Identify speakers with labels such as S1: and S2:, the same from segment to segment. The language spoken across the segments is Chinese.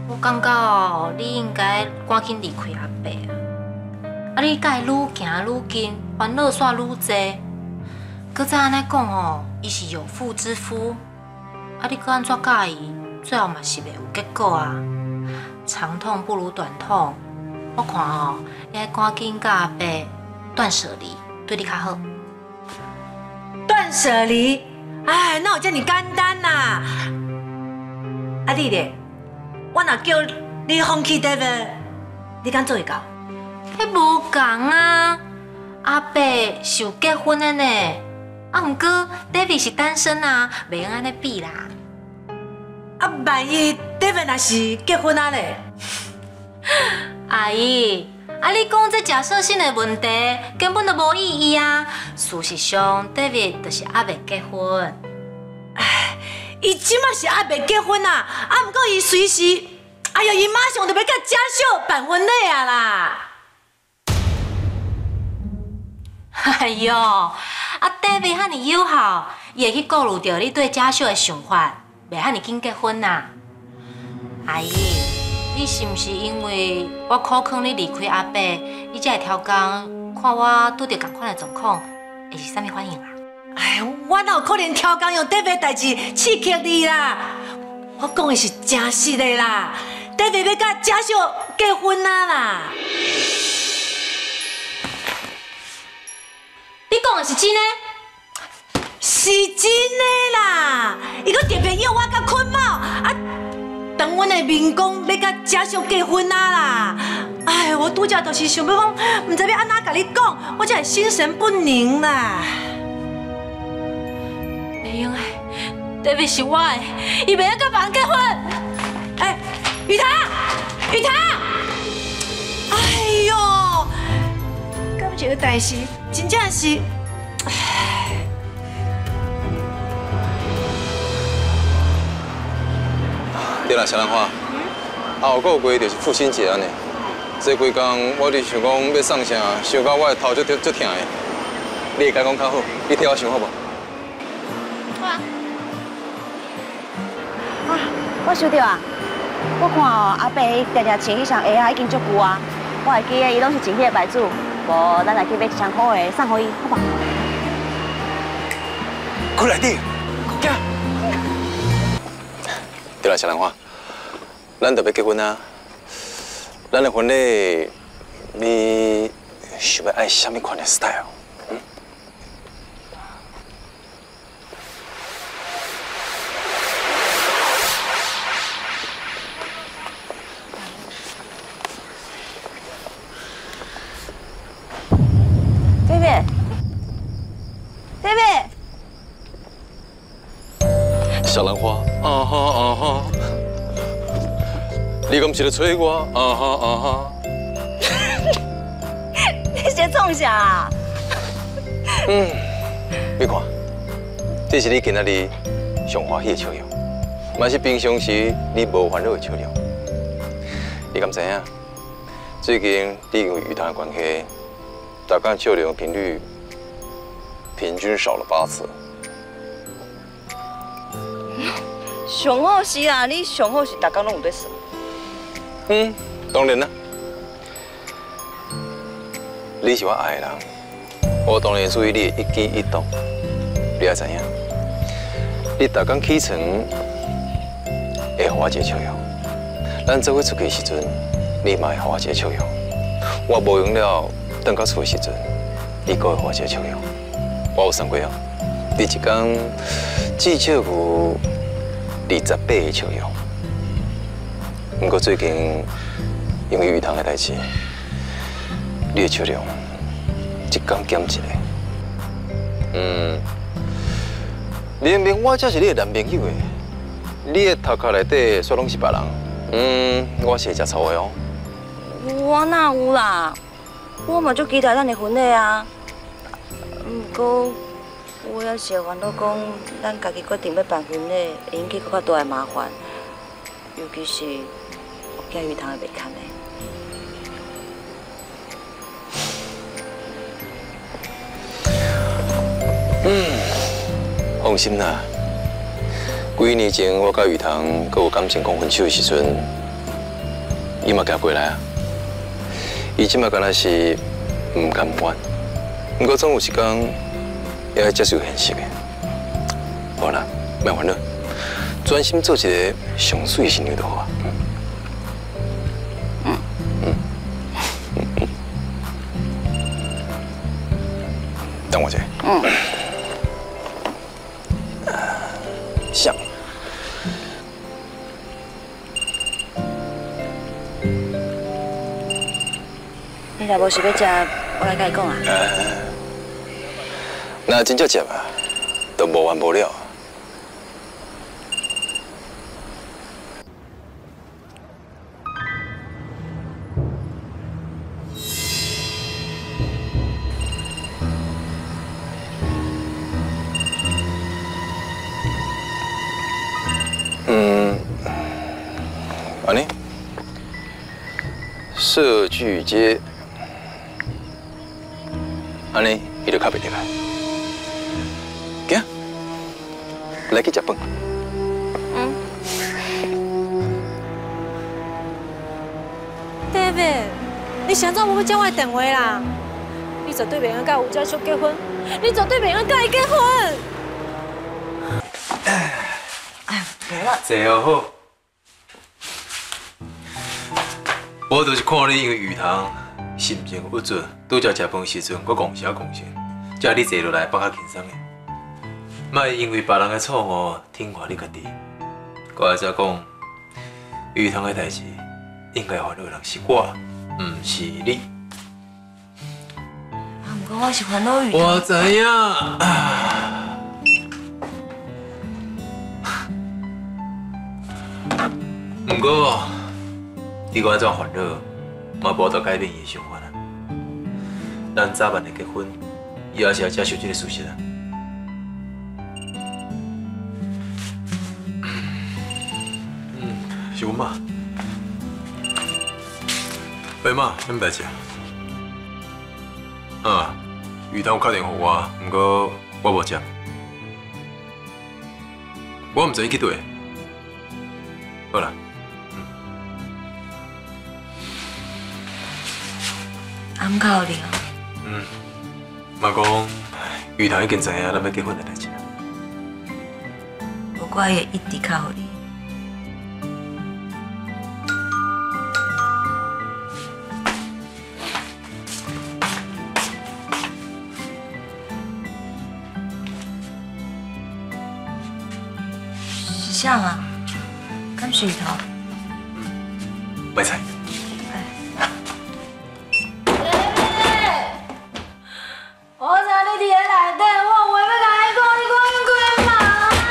S1: 我感觉哦，你应该赶紧离开阿伯啊！啊，你甲伊愈行愈近，烦恼煞愈多。搁再安尼讲哦，伊是有妇之夫，啊，你搁安怎甲伊？最后嘛是袂有结果啊！长痛不如短痛，我看哦，你爱赶紧甲阿伯断舍离，对你较好。
S2: 断舍离，哎，哪有这么简单呐？啊，弟弟，我若叫你放弃 David， 你敢做会到？
S1: 迄无共啊！阿伯是有结婚的呢，啊，毋过 David 是单身啊，袂用安尼比啦。
S2: 啊，万一 David 若是结婚啊咧？
S1: 阿姨，啊，你讲这假设性的问题根本就无意义啊！事实上 ，David 就是还未结婚。
S2: 哎，伊即马是还未结婚啊，啊，毋过伊随时，哎呀，伊马上就要甲家秀办婚礼啊啦！
S1: 哎哟，啊 ，David 和你友好，伊会去顾虑到你对家秀的想法，袂和你紧结婚呐。阿姨，你是毋是因为我苦劝你离开阿伯，你才会挑工看我拄着同款的状况，会是啥物反应啊？
S2: 哎，我哪有可能挑工用 David 代志刺激你啦？我讲的是真实的啦 ，David 要甲家秀结婚啊啦！
S1: 你讲的是真的？
S2: 是真的啦！伊搁特别约我甲坤茂啊，当阮的面讲要甲家秀结婚啊啦！哎，我拄则就是想要讲，唔知要安怎甲你讲，我才会心神不宁啦。
S1: 袂用的 ，David 是我的，伊袂晓甲别人结婚。
S2: 哎，雨堂，雨堂！哎呦，感这个代志真正是，唉。
S3: 对啦，小兰花，后个月就是父亲节安尼，这几天我伫想讲要送啥，想到我的头足疼的，你会甲讲较好，你替我想好无？
S1: 好啊。
S4: 啊，我想到啊，我看哦，阿伯常常穿迄双鞋啊，已经足久啊，我会记得伊拢是穿迄个牌子，无咱来去买一双好的送互伊，好吧？
S3: 快来滴，行。对啦，小兰花，咱就要结婚啊！咱的婚礼，你想要爱什么款的 style？
S4: David，
S3: 小兰花，啊哈啊哈，你敢是咧催我？啊哈啊哈，
S4: 你是创啥啊？
S3: 你看，这是你今仔日上欢喜的笑容，嘛是平常时你无烦恼的笑容。你敢知影？最近你因为雨堂的关系，大家笑容频率平均少了8次。
S4: 上好是啊，你上好是大家拢有在耍。
S3: 当然啦，你是我爱的人，我当然注意你的一举一动。你要知影，你逐天起床会给我一个笑容，咱做伙出去的时阵，你嘛会给我一个笑容。我无用了，等到厝的时阵，你阁会给我一个笑容。我有算过哦，你一天至少有28个笑容。不过最近因为雨堂的代志，你的笑容一天减一个。明明我才是你的男朋友诶，你的头壳内底煞拢是别人。我是会吃醋的哦。
S4: 我哪有啦？我嘛足期待咱的婚礼啊。不过我也是会烦恼讲，咱家己决定要办婚礼，会引起更较大的麻烦，尤其是我惊雨堂会袂堪的。
S3: 放心啦，几年前我甲雨堂阁有感情讲分手的时阵， 伊嘛行过来啊。伊即马敢若是唔甘愿，不过总有一天也要接受现实的。好啦，莫烦恼，专心做一个上水的新娘就好啊。等我一下。像。
S4: 你若无想要食，我来甲你讲啊。
S3: 那真正食啊，都无完无了。安尼，社区街，安尼伊就较袂入来。行，来去食饭。
S2: David， 你想怎无要接我的电话啦？你绝对袂用甲吴家秀结婚，你绝对袂用甲伊结婚。
S3: 坐好好。我就是看你因为鱼塘心情郁准，拄则食饭时阵，我讲声，叫你坐落来放较轻松的，莫因为别人的错误挺坏你家己。我再讲，鱼塘的代志应该烦恼的人是我，唔是你。
S4: 不过我是烦恼鱼塘。
S3: 我知影。不过，你我安怎烦恼，嘛无得改变伊的想法啊。咱早晚的结婚，伊也是要接受这个事实啊。是阮妈。喂妈，恁代志啊？鱼塘有打电话我，不过我无接。我唔知伊去倒。好啦。
S4: 暗告你哦。
S3: 妈讲，鱼塘已经知影咱要结婚的代志啊。
S4: 我会一直靠你。是啥啊？敢是鱼头？
S3: 卖菜。
S2: 我知你伫咧内底，我有话要甲你讲，你赶紧开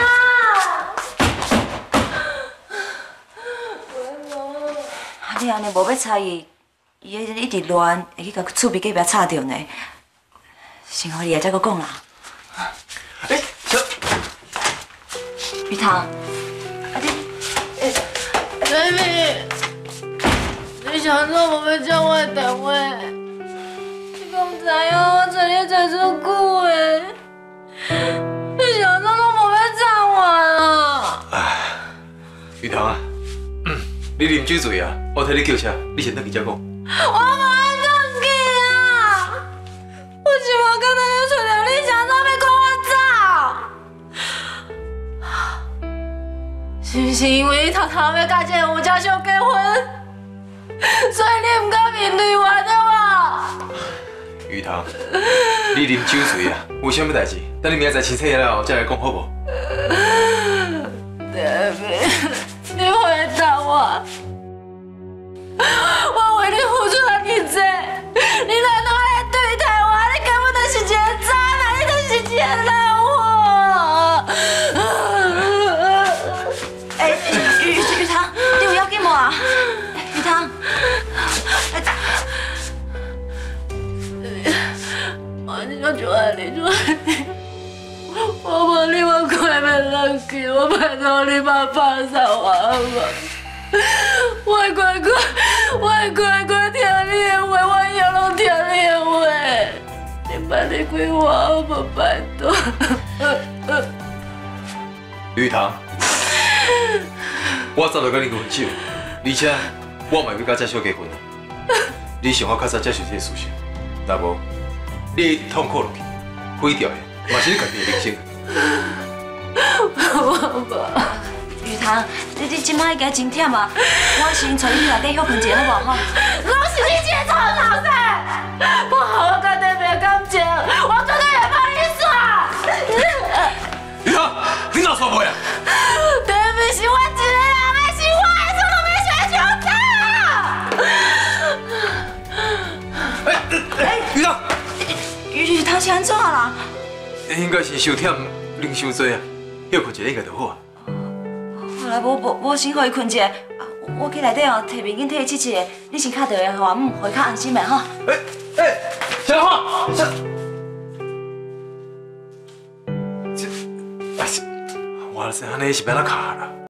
S2: 门啊！
S4: 你安尼无要睬伊，伊一直乱，会去甲厝边隔壁吵着呢。幸好你也才阁讲啦。
S3: 小
S4: 鱼头，啊你
S2: ，baby， 你想做无要接我的电话？我唔知影，我找你找足久诶，你想怎拢无要找我啊？
S3: 鱼塘啊，你啉酒醉啊？我替你叫车，你先回去再讲。
S2: 我无爱转去啊！我是无刚才要找着你，想怎要赶我走？是不是因为你偷偷要甲这个吴家秀结婚，所以你唔敢面对我对无？
S3: 鱼塘，你啉酒醉啊？有啥物代志？等你明仔载清醒了后再来讲好无
S2: ？David， 你回答我，我为你付出了你多，你难道还来对待我？你根本就是一个渣男，你就是一个烂货！
S4: 鱼塘，你有要紧无啊？鱼塘，
S2: 你就爱你，我无你，我快要冷去，我拜托你把放手我好不好？我乖乖听你的话，我以后拢听你的话。你别离开我好不好？拜托。
S3: 鱼塘，我早就跟你分手，而且我嘛要甲这小结婚啊！你想我较早接受这个事实，若无你一直痛苦落去，毁掉的嘛是你家己的人生。
S4: 雨堂，你即摆应该真忝啊！我先带你去内底休困一下，好不好？
S2: 拢是你这个臭老师！我好我跟你没感情，我绝对会帮你耍。
S3: 雨堂，你哪耍袂啊？
S2: 对不起，我一个人的生活还是都没选择。
S3: 雨堂，
S4: 雨堂是安怎啦？
S3: 应该是伤忝，啉伤多啊，休困一下应该就好啊。
S4: 好啦，无先互伊困一下，我去内底哦，摕面巾替伊拭一下。你先敲电话给我母，互伊较安心的吼。
S3: 小花，我是安尼是要哪卡啦？